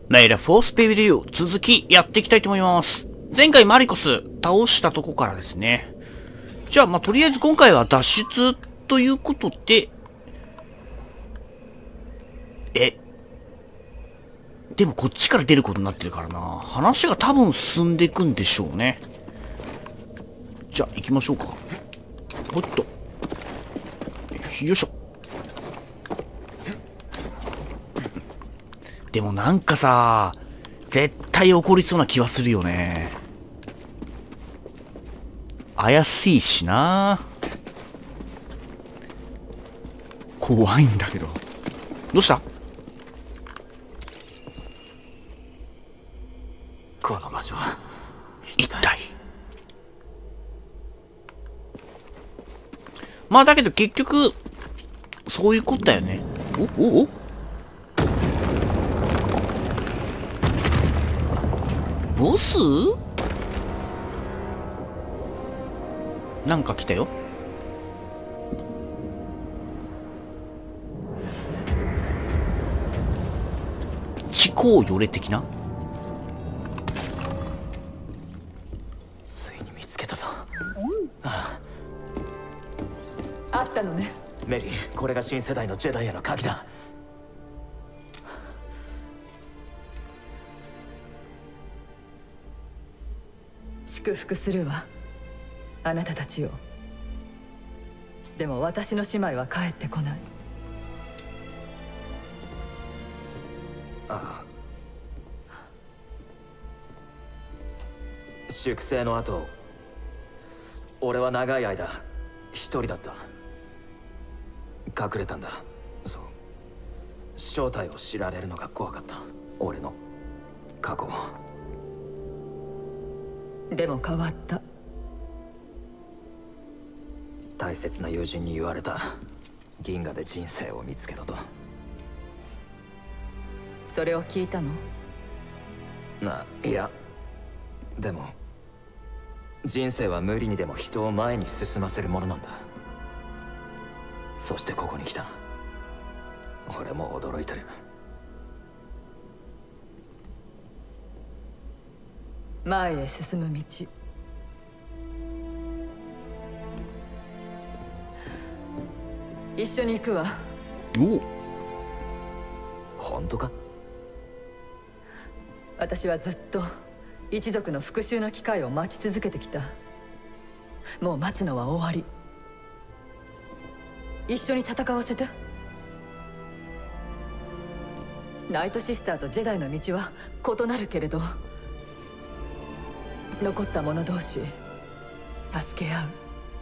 ナイラフォースペビリュー続きやっていきたいと思います。前回マリコス倒したとこからですね。じゃあとりあえず今回は脱出ということで、でもこっちから出ることになってるからな。話が多分進んでいくんでしょうね。じゃあ行きましょうか。ほっと。よいしょ。でもなんかさ、絶対起こりそうな気はするよね。怪しいしな。怖いんだけど。どうした？ この場所は一体。だけど結局そういうことだよね。おボス？なんか来たよ。地高よれ的な。 ついに見つけたぞ。 あったのね。 メリー、これが新世代のジェダイへの鍵だ。 祝福するわ、あなたたちを。でも私の姉妹は帰ってこない。 ああ、粛清の後、俺は長い間一人だった。隠れたんだ。そう、正体を知られるのが怖かった。俺の過去。 でも変わった。 大切な友人に言われた。銀河で人生を見つけろと。 それを聞いたの？ いや、でも人生は無理にでも人を前に進ませるものなんだ。そしてここに来た。俺も驚いてる。 前へ進む道。一緒に行くわ。 お、 本当か？ 私はずっと一族の復讐の機会を待ち続けてきた。もう待つのは終わり。一緒に戦わせて。ナイトシスターとジェダイの道は異なるけれど、残った者同士助け合う。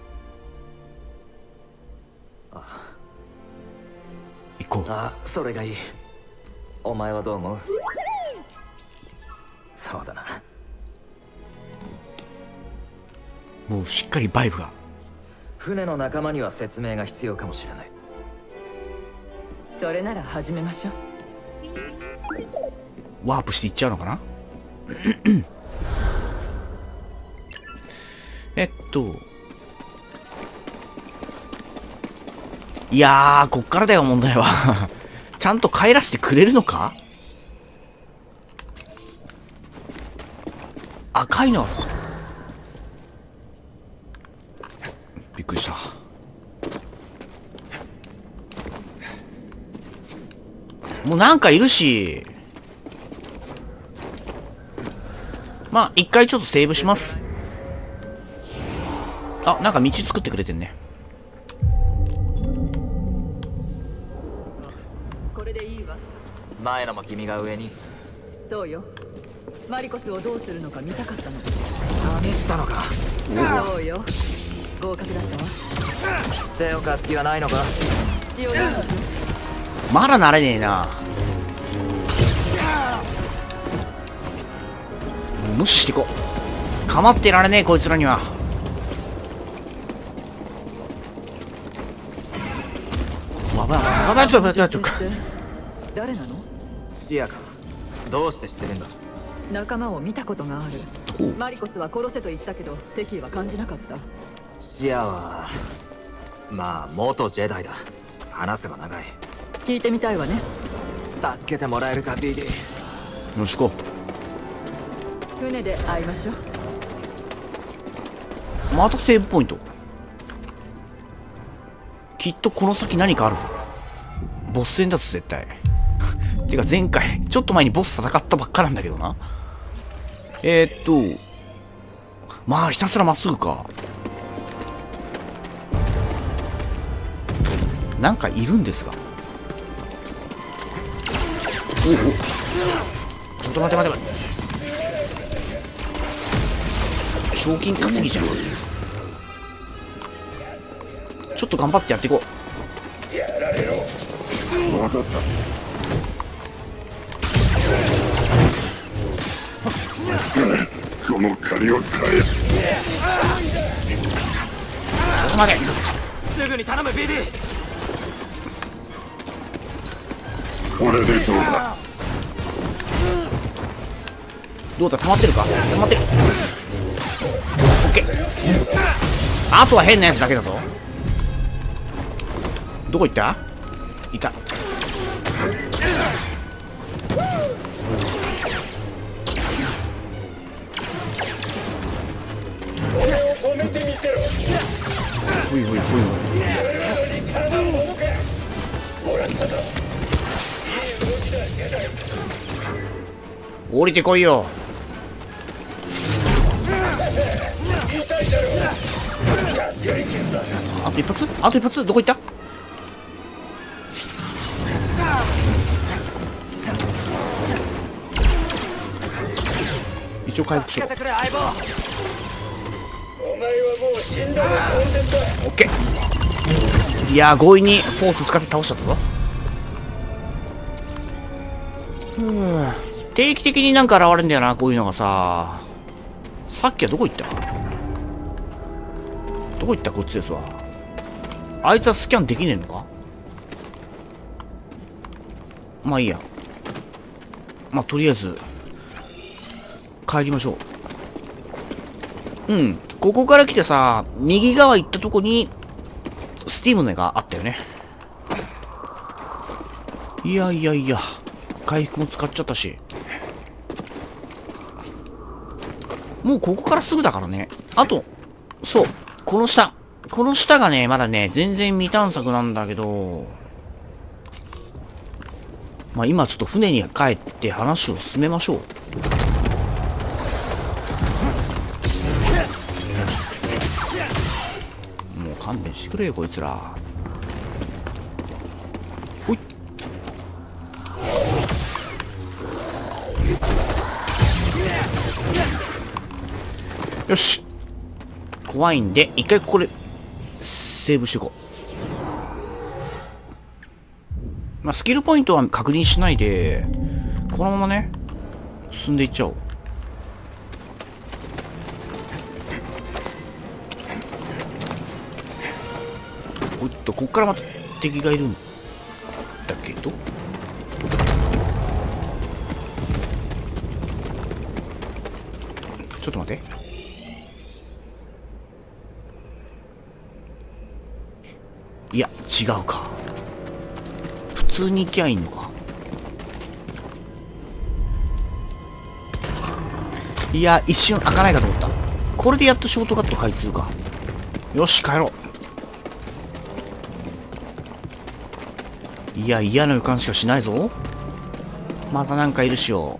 行こう。 それがいい。お前はどう思う？そうだな。 もうしっかりバイブが。 船の仲間には説明が必要かもしれない。 それなら始めましょう。 ワープしていっちゃうのかな。いやー、こっからだよ問題は。ちゃんと帰らせてくれるのか。赤いのはびっくりした。もうなんかいるし、一回ちょっとセーブします。なんか道作ってくれてんね。 これでいいわ。 前のも君が上に。 そうよ。マリコスをどうするのか見たかったの。 試したのか。 そうよ。合格だったわ。 手を貸す気はないのか。 必要ないはず。 まだ慣れねえな。無視していこう。構ってられねえこいつらには。 誰なの？ シアか。どうして知ってるんだ？ 仲間を見たことがある。マリコスは殺せと言ったけど敵意は感じなかった。 シアは元ジェダイだ。話せば長い。 聞いてみたいわね。 助けてもらえるか、BD。 よし行こ船で会いましょう。 う。またセーブポイント。きっとこの先何かあるぞ。ボス戦だぞ絶対。てか前回ちょっと前にボス戦ったばっかなんだけどな。まあひたすらまっすぐか。なんかいるんですが。おお、ちょっと待て待て待て。賞金稼ぎじゃん。ちょっと頑張ってやっていこう。 やられろ。戻った。この借りを返す。 ちょっと待て。 すぐに頼む BD。 これでどうだ。 どうだ、溜まってるか。溜まってる。オッケー。あとは変なやつだけだぞ。どこ行った？いた。 止めてみせろ。 ほいほいほいほい。降りてこいよ。あと一発？あと一発？どこ行った？一応回復しよう。 くれ相棒。 お前はもう死んだの当然だ。 オッケー。いやー、強引にフォース使って倒しちゃったぞ。定期的になんか現れるんだよな、こういうのがさ。さっきはどこ行った？どこ行ったこっちですわ。あいつはスキャンできねえのか？まあいいや。まあとりあえず帰りましょう。うん、ここから来てさ、右側行ったとこにスティームの絵があったよね。いやいやいや、回復も使っちゃったし、もうここからすぐだからね。あと、そう、この下がね、まだね、全然未探索なんだけど、まあ今ちょっと船に帰って話を進めましょう。もう勘弁してくれよこいつら。ほい。よし、怖いんで一回ここでセーブしていこう。まあスキルポイントは確認しないでこのままね進んでいっちゃおう。おっと、こっからまた敵がいるんだけど、ちょっと待って。いや違うか。普通に行きゃいいのか。いや一瞬開かないかと思った。これでやっとショートカット開通か。よし帰ろう。いや嫌な予感しかしないぞ。またなんかいるしよ。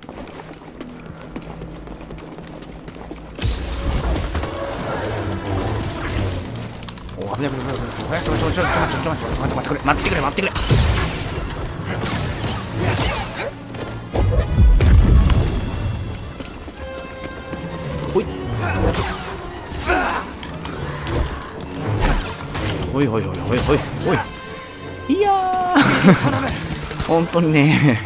お、危ない危ない危ない危ない。ちょ待ってくれ待ってくれ。ほいほいほいほいほいほいほい。いやー本当にね。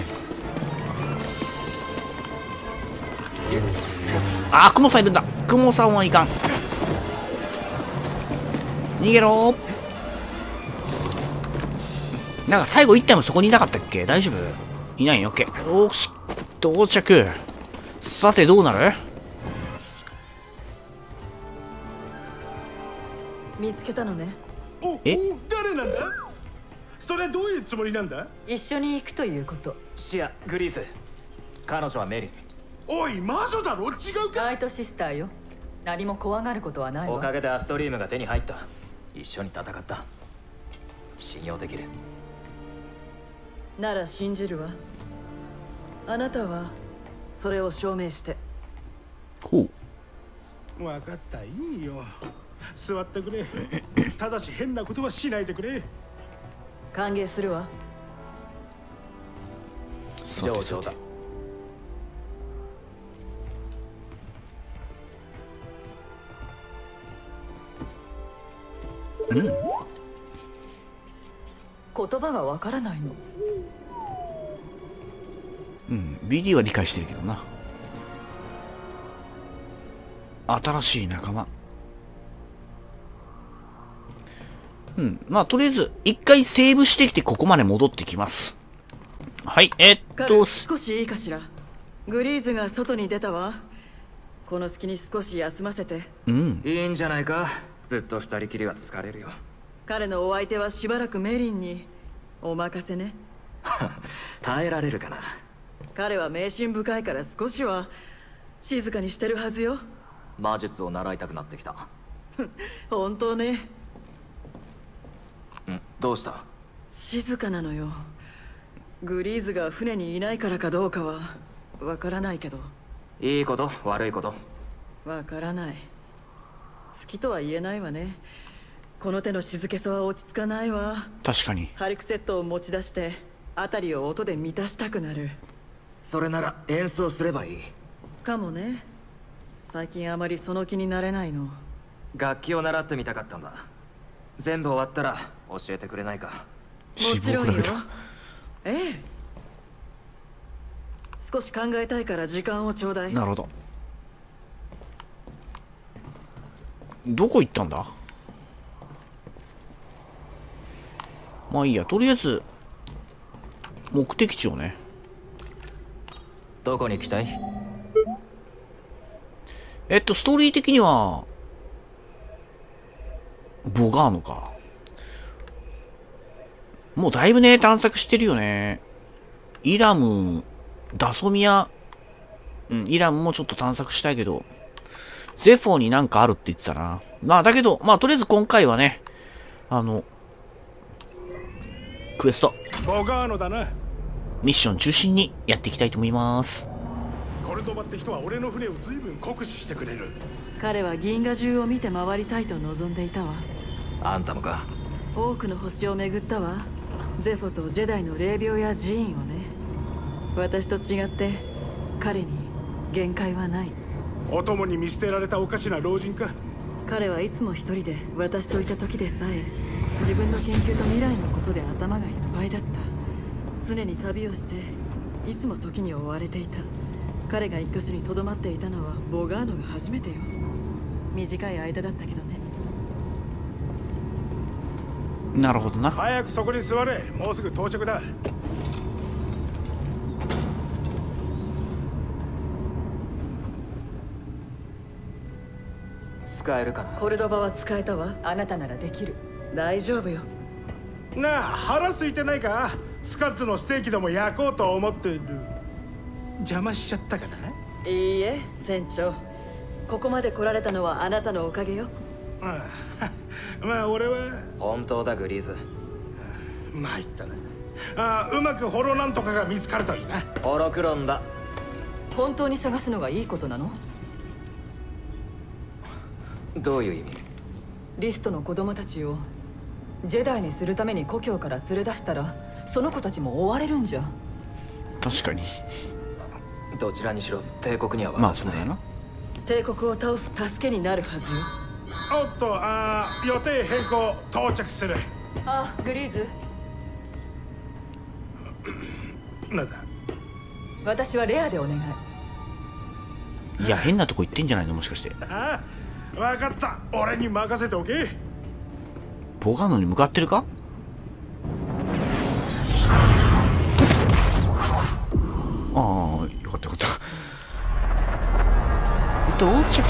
あ、クモさんいるんだ。クモさんはいかん。逃げろー。なんか最後1体もそこにいなかったっけ？大丈夫？いないよ。オッケー。よし到着。さてどうなる？ 見つけたのね。 え？ 誰なんだ？それはどういうつもりなんだ？ 一緒に行くということ。 シア、グリーズ、 彼女はメリー。 おい魔女だろ、違うか。 ナイトシスターよ。何も怖がることはないわ。 おかげでアストリームが手に入った。一緒に戦った。信用できる。 なら信じるわ。あなたはそれを証明して。 ほう。 分かった、いいよ。座ってくれ。ただし変なことはしないでくれ。 歓迎するわ。 上々だ。 うん。 言葉がわからないの。 うん、BD は理解してるけどな。新しい仲間。うん、まあとりあえず一回セーブしてきてここまで戻ってきます。はい、 少しいいかしら。グリーズが外に出たわ。この隙に少し休ませて。 うん。 いいんじゃないか。ずっと二人きりは疲れるよ。 彼のお相手はしばらくメリンにお任せね。 耐えられるかな。 彼は迷信深いから少しは静かにしてるはずよ。 魔術を習いたくなってきた。 本当ね。 どうした？ 静かなのよ。グリーズが船にいないからかどうかはわからないけど。 いいこと悪いこと？ わからない。好きとは言えないわね。この手の静けさは落ち着かないわ。 確かに。 ハリクセットを持ち出して辺りを音で満たしたくなる。 それなら演奏すればいい。 かもね。最近あまりその気になれないの。 楽器を習ってみたかったんだ。全部終わったら教えてくれないか？ もちろんよ。 脂肪がええ。少し考えたいから時間をちょうだい。 なるほど。どこ行ったんだ？まあいいや、とりあえず目的地をね。 どこに行きたい？ ストーリー的にはボガーノか。もうだいぶね探索してるよね。イラム、ダソミア、イラムもちょっと探索したいけど、ゼフォーになんかあるって言ってたな。まあだけど、まあとりあえず今回はね、クエストボガーノだな。 ミッション中心にやっていきたいと思います。 コルドバって人は俺の船を随分酷使してくれる。 彼は銀河中を見て回りたいと望んでいたわ。 あんたもか？ 多くの星を巡ったわ。ゼフォとジェダイの霊廟や寺院をね。私と違って彼に限界はない。 お供に見捨てられたおかしな老人か。 彼はいつも一人で私といた時でさえ自分の研究と未来のことで頭がいっぱいだった。常に旅をしていつも時に追われていた。彼が一箇所に留まっていたのはボガーノが初めてよ。短い間だったけどね。 なるほどな。 早くそこに座れ。もうすぐ到着だ。 使えるかな？ コルドバは使えたわ。あなたならできる。大丈夫よ。 なあ、腹空いてないか？スカッツのステーキでも焼こうと思ってる。邪魔しちゃったかな？ いいえ、船長。ここまで来られたのはあなたのおかげよ。 ああまあ俺は本当だグリーズ。 参ったな。うまくホロなんとかが見つかるといいな。 ホロクロンだ。 本当に探すのがいいことなの？ どういう意味？ リストの子供たちをジェダイにするために故郷から連れ出したらその子たちも追われるんじゃ。 確かに。 どちらにしろ帝国にはまあそうだよな。 帝国を倒す助けになるはずよ。 おっと、予定変更。到着する。 あ、グリーズ。 なんだ？ 私はレアでお願い。 いや、変なとこ行ってんじゃないのもしかして。 ああ、分かった。俺に任せておけ。 ボガーノに向かってるか？ああ、よかったよかった。到着。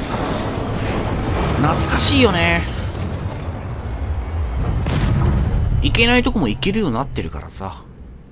懐かしいよね。 行けないとこも行けるようになってるからさ。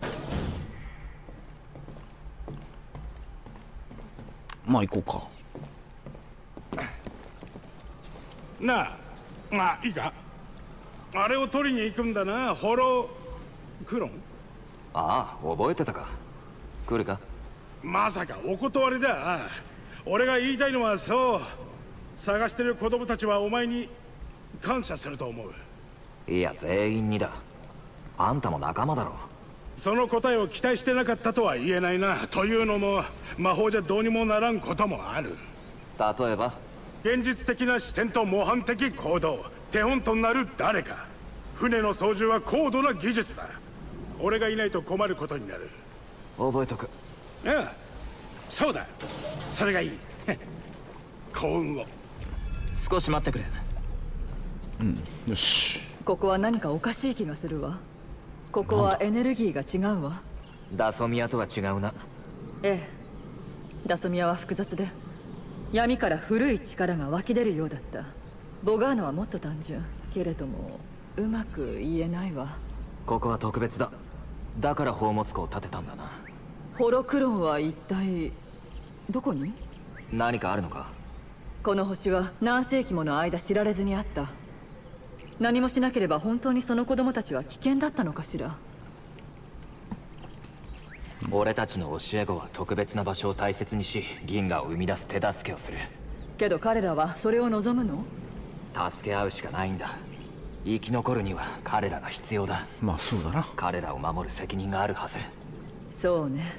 まあ行こうか。 なあ、まあいいか。あれを取りに行くんだな、ホロクロン。 ああ、覚えてたか。来るか。 まさかお断りだ。俺が言いたいのはそう、探してる子供たちはお前に感謝すると思う。 いや、全員にだ。あんたも仲間だろ。 その答えを期待してなかったとは言えないな。というのも魔法じゃどうにもならんこともある。 例えば現実的な視点と模範的行動、手本となる誰か。船の操縦は高度な技術だ。俺がいないと困ることになる。 覚えとく。 ああ、そうだ、それがいい。幸運を。 少し待ってくれ。 よし。 ここは何かおかしい気がするわ。ここはエネルギーが違うわ。 ダソミアとは違うな。 ええ、ダソミアは複雑で闇から古い力が湧き出るようだった。ボガーノはもっと単純けれどもうまく言えないわ。 ここは特別だ。だから宝物庫を建てたんだな。 ホロクロンは一体どこに？ 何かあるのか。 この星は何世紀もの間知られずにあった。何もしなければ本当にその子供たちは危険だったのかしら。 俺たちの教え子は特別な場所を大切にし、銀河を生み出す手助けをする。 けど彼らはそれを望むの？ 助け合うしかないんだ。生き残るには彼らが必要だ。 まあそうだな。 彼らを守る責任があるはず。 そうね。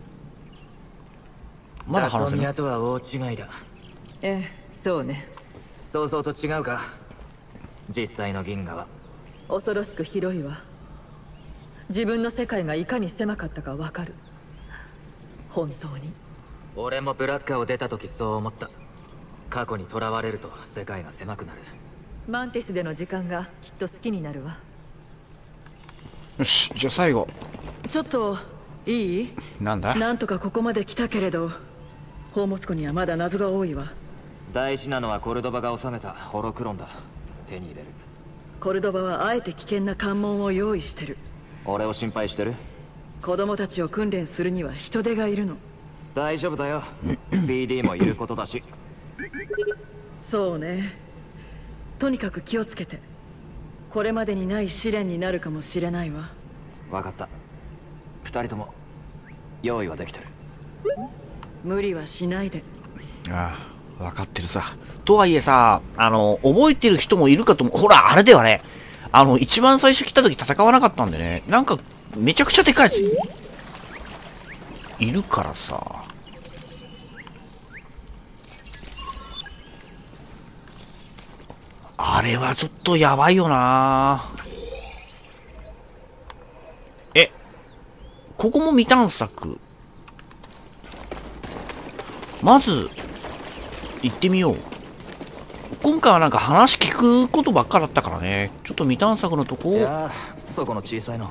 まだ話せない。 ダソミアとは大違いだ。 ええ、そうね。 想像と違うか。実際の銀河は恐ろしく広いわ。自分の世界がいかに狭かったかわかる。本当に。 俺もブラッカーを出た時そう思った。過去に囚われると世界が狭くなる。 マンティスでの時間がきっと好きになるわ。 よし、じゃあ最後。 ちょっといい？ なんだ？ なんとかここまで来たけれど宝物庫にはまだ謎が多いわ。 大事なのはコルドバが収めたホロクロンだ。手に入れる。 コルドバはあえて危険な関門を用意してる。 俺を心配してる？ 子供たちを訓練するには人手がいるの。 大丈夫だよ。BD もいることだし。 そうね。とにかく気をつけて。これまでにない試練になるかもしれないわ。 分かった。二人とも用意はできてる。 無理はしないで。 ああ、分かってるさ。とはいえさ、覚えてる人もいるかと思う。ほら、あれだよね。一番最初来た時戦わなかったんでね。なんか、めちゃくちゃでかいやついるからさ。あれはちょっとやばいよな。ここも未探索。まず、行ってみよう。今回はなんか話聞くことばっかだったからね。ちょっと未探索のとこ。 いやー、そこの小さいの。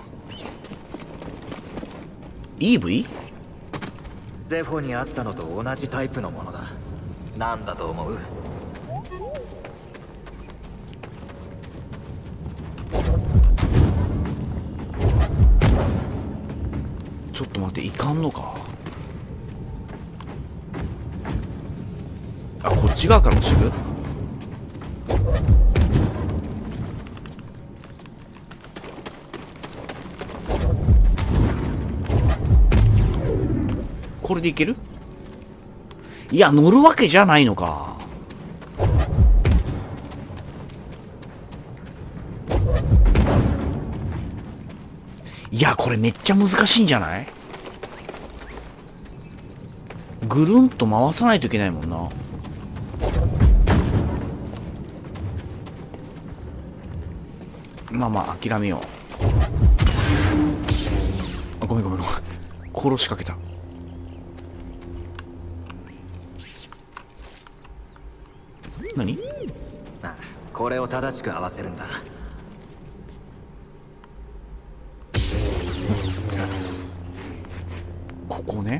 EV？ ゼフォにあったのと同じタイプのものだ。なんだと思う？ ちょっと待って、いかんのか。あ、こっち側から押してく。これでいける？いや、乗るわけじゃないのか。いや、これめっちゃ難しいんじゃない？ぐるんと回さないといけないもんな。まあまあ諦めよう。あ、ごめんごめんごめん。殺しかけた。何？ あ、これを正しく合わせるんだ。 ここね。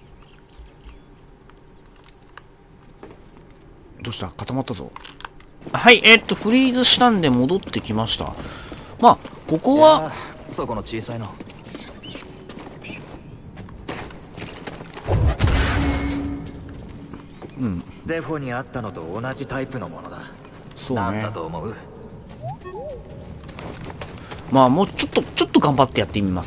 どうした？固まったぞ。 はい、フリーズしたんで戻ってきました。まあ、ここは、 そこの小さいの。 うん。 ゼフォにあったのと同じタイプのものだ。 そうね。 なんだと思う？ まあ、もうちょっと頑張ってやってみます。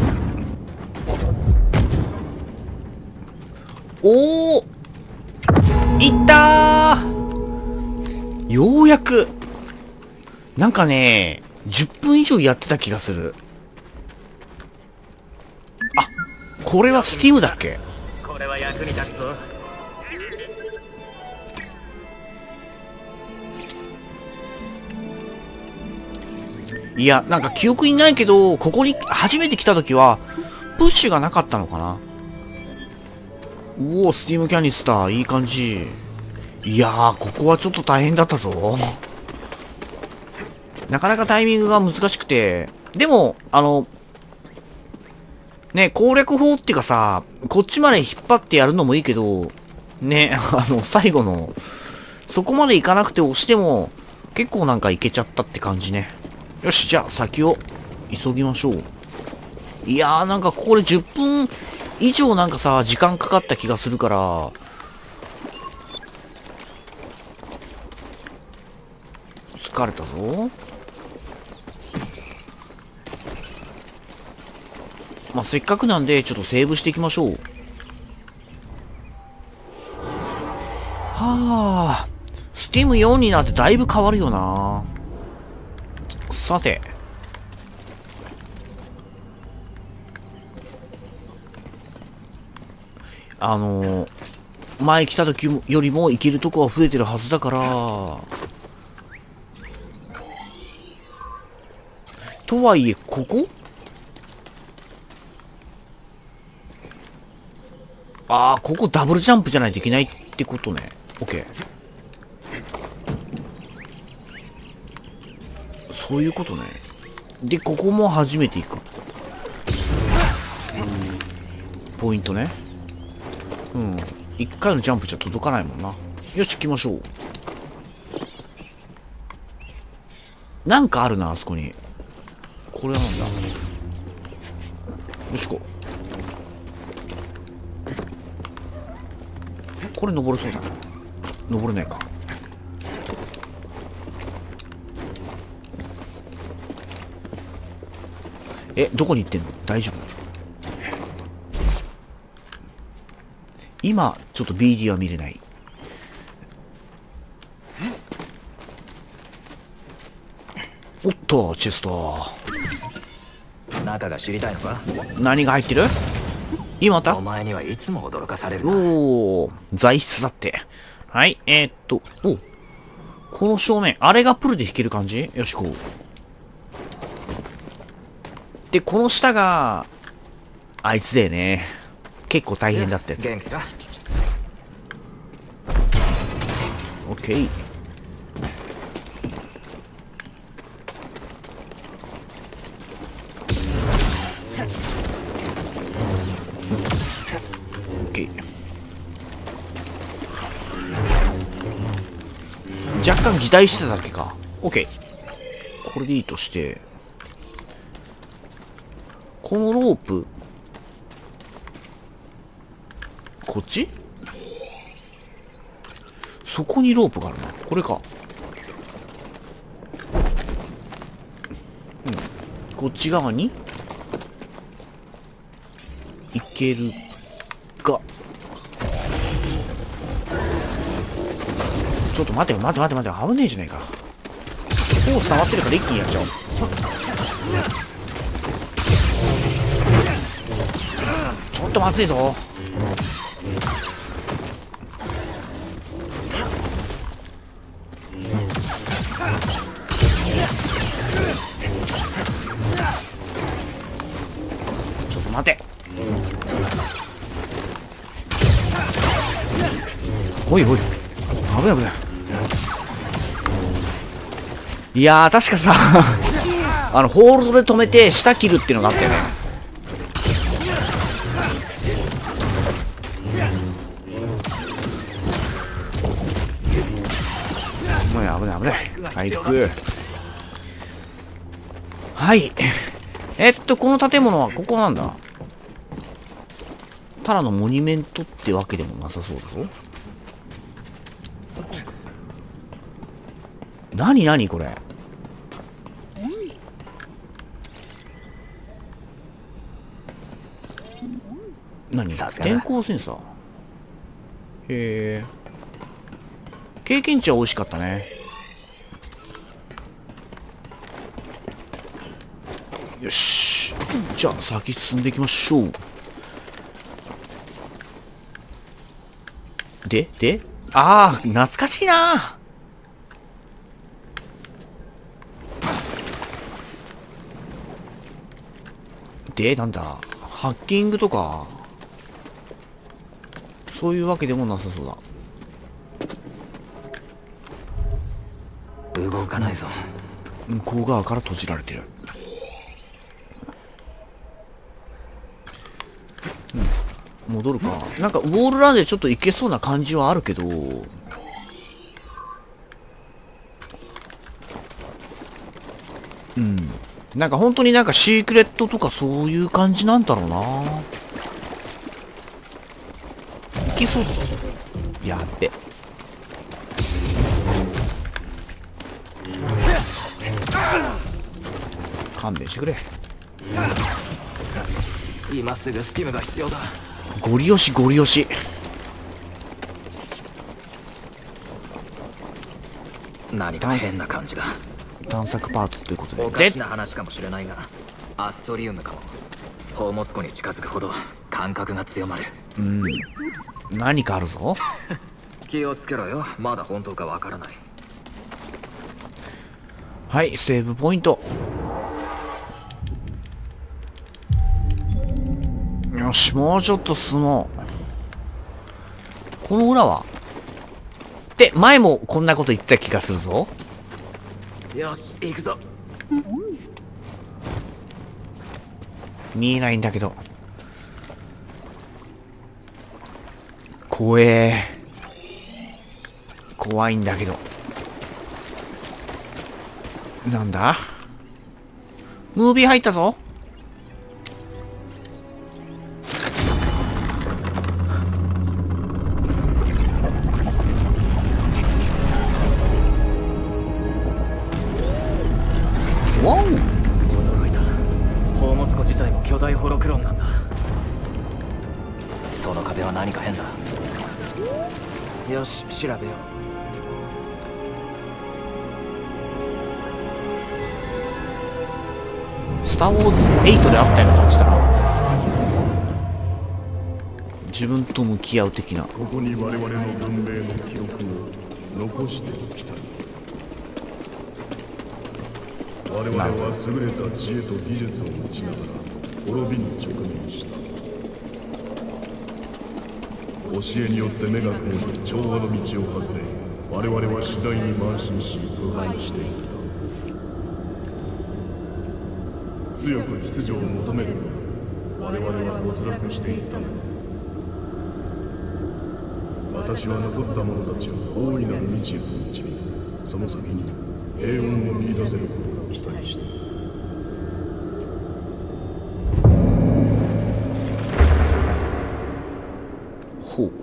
おー！いったー！ようやく。なんかね、10分以上やってた気がする。あ、これはスティームだっけ？ これは役に立つぞ。 いや、なんか記憶にないけど、ここに初めて来た時は、プッシュがなかったのかな。おお、スティームキャニスター、いい感じ。いやー、ここはちょっと大変だったぞ。なかなかタイミングが難しくて、でも、ね、攻略法っていうかさ、こっちまで引っ張ってやるのもいいけど、ね、最後の、そこまでいかなくて押しても、結構なんかいけちゃったって感じね。よし、じゃあ先を急ぎましょう。いやー、なんかここで10分以上なんかさ、時間かかった気がするから、疲れたぞ。まあ、せっかくなんで、ちょっとセーブしていきましょう。はあ、スティーム4になってだいぶ変わるよな。さて。前来た時よりも行けるとこは増えてるはずだから、とはいえ、ここ？ああ、ここダブルジャンプじゃないといけないってことね。OK。そういうことね。で、ここも初めて行く。ポイントね。うん。1回のジャンプじゃ届かないもんな。よし、行きましょう。なんかあるな、あそこに。これはなんだ。よし、こう。これ登れそうだな。登れないか。どこに行ってんの？大丈夫？今、ちょっと BD は見れない。おっと、チェスト。 中が知りたいのか？ 何が入ってる？今あった？ お前にはいつも驚かされる。 おー、材質だって。はい、お、この正面、あれがプルで弾ける感じ？よし、こう。で、この下が、あいつだよね。結構大変だったやつ。 元気か？ オッケー。オッケー。若干擬態してただけか。オッケー。これでいいとして、このロープ、こっち？そこにロープがあるな。これか。うん。こっち側に行けるか。ちょっと待てよ、待て待て待て。危ねえじゃねえか。コース溜まってるから一気にやっちゃおう。ちょっとまずいぞ。ちょっと待て。おいおい、危ない危ない。いやー、確かさホールドで止めて下切るっていうのがあったよね。危ない危ない危ない。 れ回復。はい。この建物はここなんだ。ただのモニュメントってわけでもなさそうだぞ。なになにこれ。何？電光センサー。へえ。経験値は美味しかったね。よし。じゃあ先進んでいきましょう。でああ、懐かしいな。で、なんだ、ハッキングとかそういうわけでもなさそうだ。 動かないぞ。 向こう側から閉じられてる。戻るか。なんかウォールランでちょっといけそうな感じはあるけど、なんか本当になんかシークレットとかそういう感じなんだろうな。いけそうだ。やっべ。勘弁してくれ。 今すぐスティムが必要だ。 ゴリ押しゴリ押し。 何か変な感じが。 探索パートということで、 おかしな話かもしれないが、アストリウムかも。宝物庫に近づくほど感覚が強まる。 何かあるぞ。 気をつけろよ。まだ本当かわからない。 はい、セーブポイント。よし、もうちょっと進もう。この裏はって前もこんなこと言ってた気がするぞ。 よし、行くぞ。 見えないんだけど。怖え。怖いんだけど。なんだ？ムービー入ったぞ。わお！ 驚いた。宝物庫自体も巨大ホロクロンなんだ。その壁は何か変だ。よし、調べよう。 スター・ウォーズ8であったような感じだな。自分と向き合う的な。 ここに我々の文明の記録を残しておきたい。我々は優れた知恵と技術を持ちながら滅びに直面した。教えによって目が見える調和の道を外れ、我々は次第に慢心し腐敗していった。強く秩序を求めるのに我々は没落していったの。私は残った者たちを大いなる道へと導き、その先に平穏を見出せることを期待している。 ほう。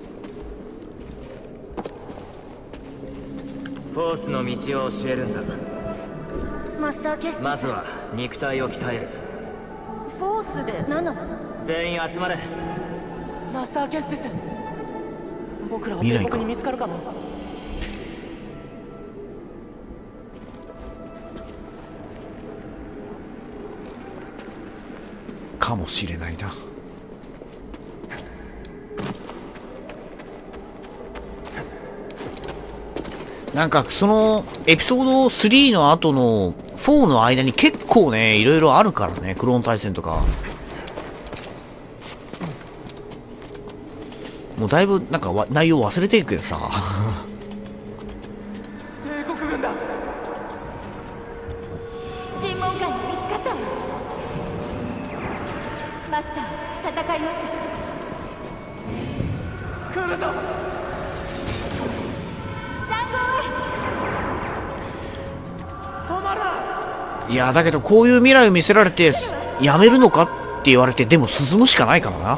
フォースの道を教えるんだ。 マスターケスト。 まずは肉体を鍛える。 フォースで何なの？ 全員集まれ。 マスターケスティス、僕らは帝国に見つかるかも。 かもしれないな。なんかそのエピソード3の後の4の間に結構ね、いろいろあるからね、クローン対戦とか。もうだいぶなんか内容忘れていくけどさ。 帝国軍だ。 尋問官に見つかったわ。マスター、戦いますか？ 来るぞ。 残壕へ。 いやだけどこういう未来を見せられてやめるのかって言われて、でも進むしかないからな。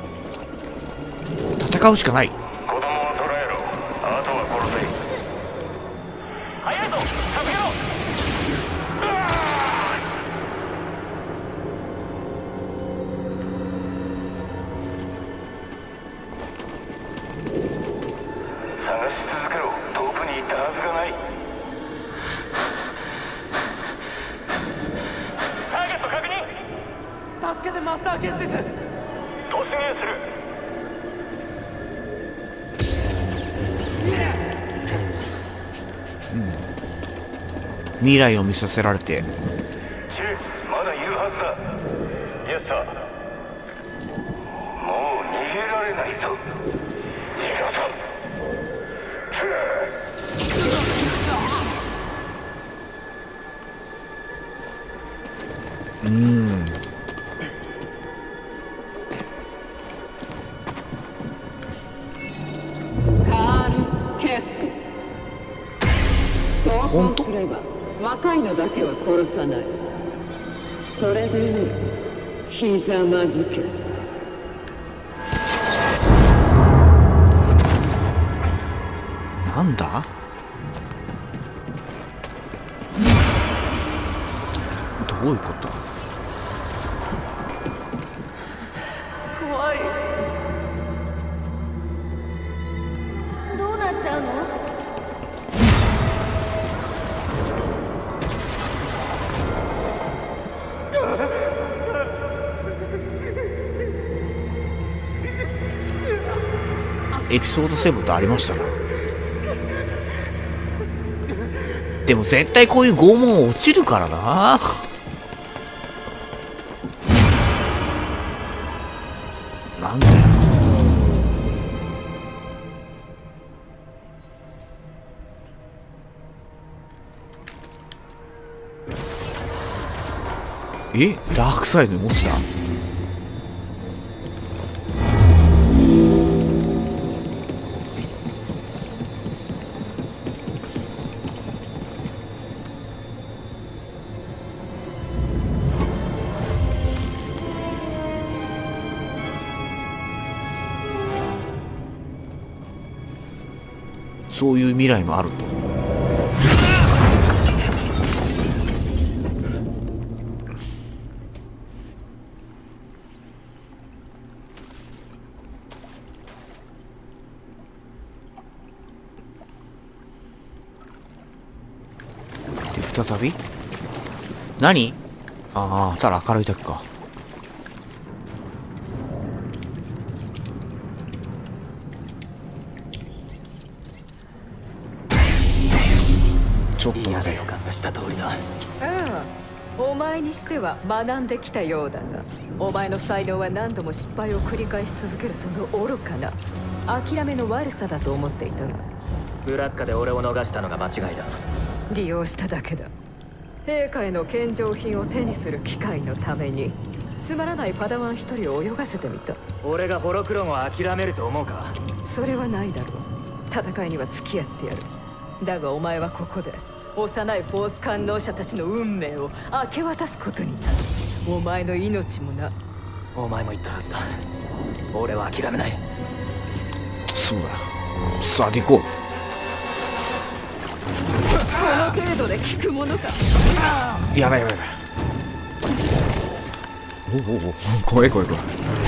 戦うしかない。 子供を捕らえろ。あとは殺せ。早いぞ、助けろ。探し続けろ。遠くに行ったはずがない。ターゲット確認。 助けてマスターケスです。 突入する。 未来を見させられて、 チェまだいるはずだ。イエスさん。もう逃げられないぞ。逃がさん。 カール・ケスティス。投稿すれば若いのだけは殺さない。それでね、ひざまずけ。 なんだどういうこと？ 怖い。 どうなっちゃうの？ エピソード7ってありましたな。でも絶対こういう拷問落ちるからな。なんだよ。え、ダークサイドに落ちた？そういう未来もあると。で再び何？ああ、ただ明るいだけか。ちょっと待てよ。 予感がした通りだ。 ああ、お前にしては学んできたようだな。お前の才能は何度も失敗を繰り返し続けるその愚かな諦めの悪さだと思っていたが、 ブラッカで俺を逃したのが間違いだ。 利用しただけだ。陛下への献上品を手にする機会のためにつまらないパダワン一人を泳がせてみた。 俺がホロクロンを諦めると思うか？ それはないだろう。戦いには付き合ってやる。だがお前はここで幼いフォース官能者たちの運命を明け渡すことになる。お前の命もな。 お前も言ったはずだ。俺は諦めない。 そうだ。さあ、行こう。 この程度で効くものか。 やばいやばいやばい。おおお、怖い怖い怖い。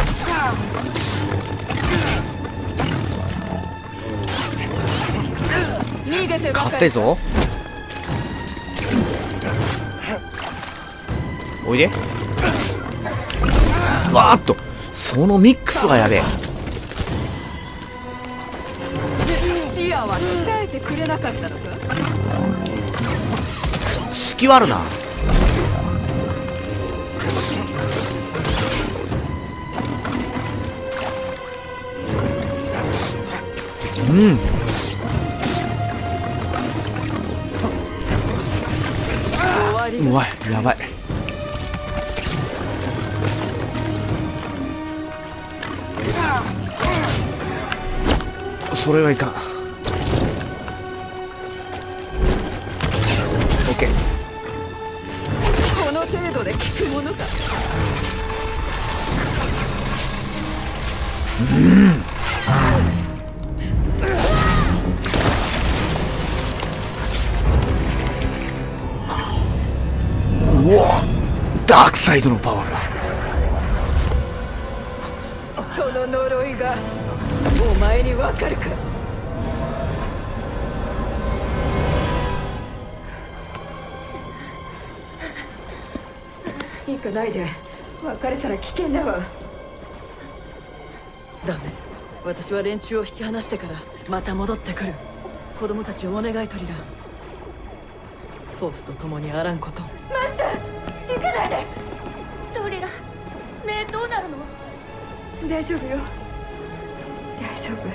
逃げてばかり。 勝ったぞ。おいで。わーっと、そのミックスがやべえ。 シアは鍛えてくれなかったのか。 隙はあるな。うん。うわ、やばい。それはいかん。オッケー。 ので聞くものか。 うわ、ダークサイドのパワーが。 その呪いがお前にわかるか。行かないで。別れたら危険だわ。ダメ。私は連中を引き離してからまた戻ってくる。子供たちをお願いトリラ。フォースと共にあらんこと。マスター、行かないで。 トリラ、ねえどうなるの？ 大丈夫よ。大丈夫。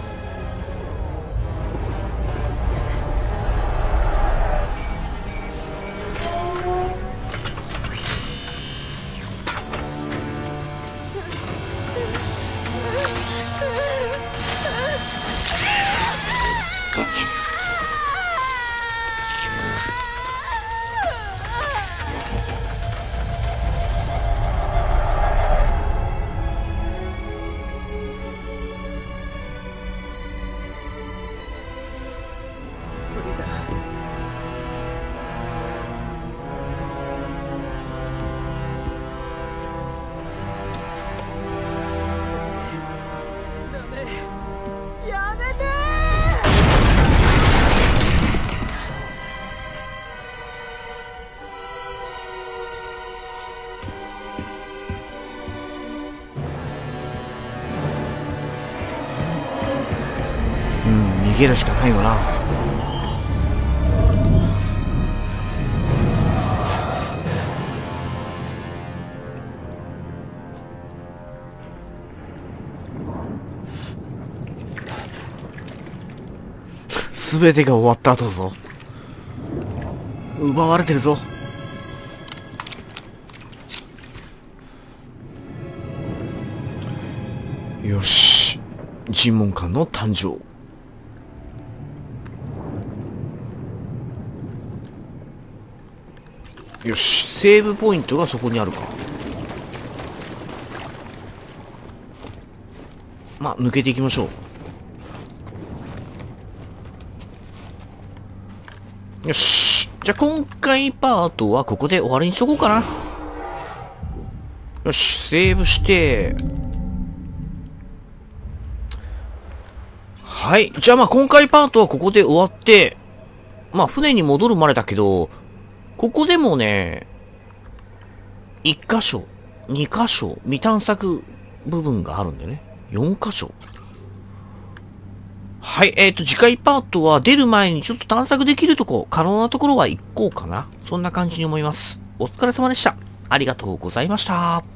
逃げるしかないよな。全てが終わった後だぞ。奪われてるぞ。よし、尋問官の誕生。よし、セーブポイントがそこにあるか。まあ、抜けていきましょう。よし。じゃあ今回パートはここで終わりにしとこうかな。よし、セーブして。はい。じゃあまあ今回パートはここで終わって、まあ船に戻るまでだけど、ここでもね、1箇所、2箇所、未探索部分があるんでね。4箇所。はい、次回パートは出る前にちょっと探索できるとこ、可能なところは行こうかな。そんな感じに思います。お疲れ様でした。ありがとうございました。